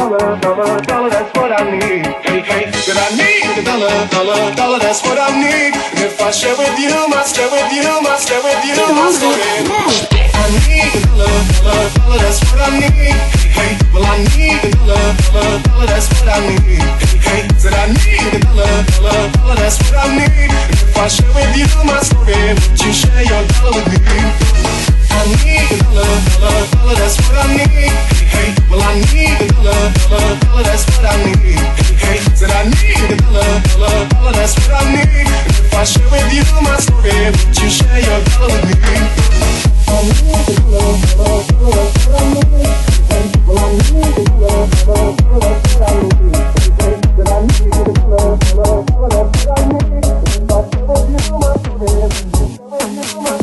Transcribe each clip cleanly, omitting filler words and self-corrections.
dollar, that's what I need. Hey, hey, that I need a dollar, that's what I need. And if I share with you, my share with you, my share with you, my story. I need a dollar, that's what I need. Hey, well I need a dollar, that's what I need. Hey, said I need a dollar, that's what I need. And if I share with you my story, would you share your dollar with me? I need a dollar, that's what I need. Hey, well I need a dollar, that's what I need. Hey, said I need a dollar, that's what I need. And if I share with you my story, would you share your dollar with me? I need a dollar, that's what I need. Hey, well I need a dollar, that's what I need. Hey, said I need a dollar, that's what I need. If I share with you my story, would you share with you my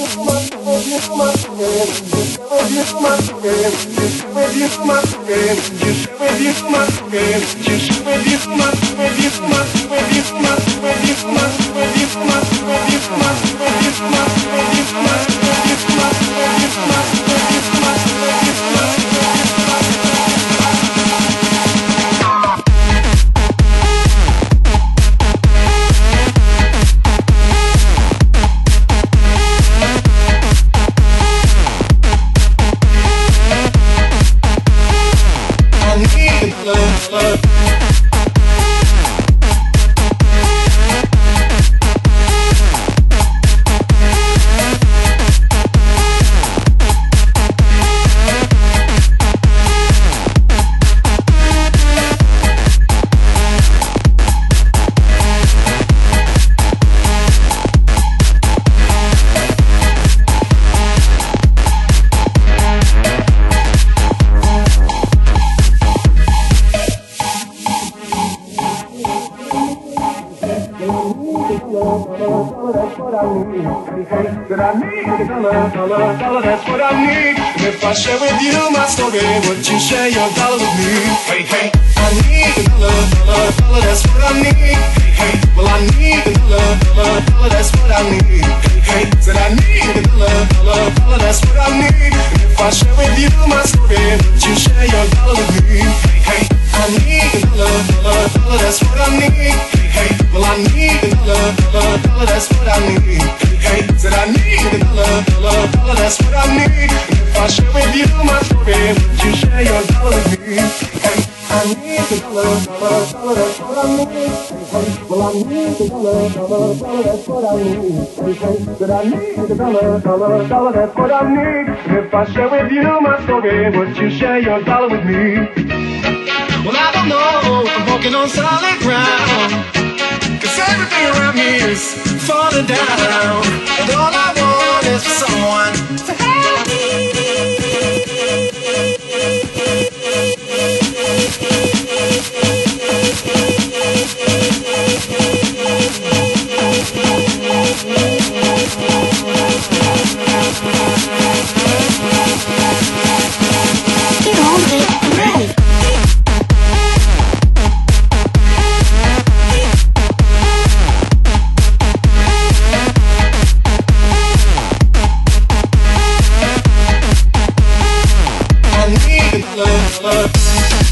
that I need a dollar, that's what I need. And if I share with you my story, would you share your dollar with me? Hey, hey, I need a dollar, that's what I need. Hey, hey, well I need a dollar, that's what I need. Hey, hey, said I need a dollar, that's what I need. And if I share with you my story, would you share your dollar with me? Hey, hey, I need a dollar, that's what I need. Hey, hey, well I need a dollar, that's what I need. Hey, said I need a dollar, that's what I need. And if I share with you my story, would you share your dollar with me? Hey, I need a dollar, that's what I need. Hey, well I need a dollar, that's what I need. Hey, said I need a dollar, that's what I need. And if I share with you my story, would you share your dollar with me? Well, I don't know, I'm walking on solid ground, 'cause everything around me is falling down. And all I want is for someone to help me. Get on it, I'm ready. I need a dollar.